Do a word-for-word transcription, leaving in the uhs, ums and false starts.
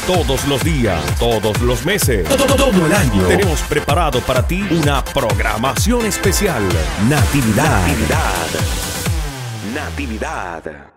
Todos los días, todos los meses, todo, todo el año. Tenemos preparado para ti una programación especial. Natividad. Natividad. Natividad.